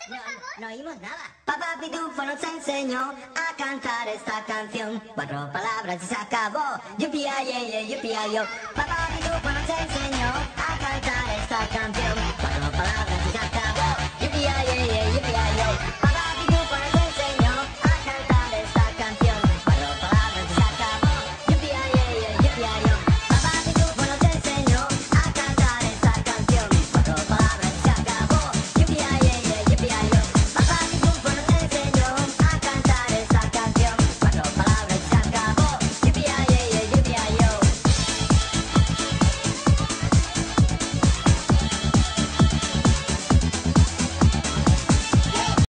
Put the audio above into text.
No oímos nada. Papá Pitufo nos enseñó a cantar esta canción. 4 palabras y se acabó. Yupi, ay, ay, ay, yupi, ay, yo. Papá Pitufo.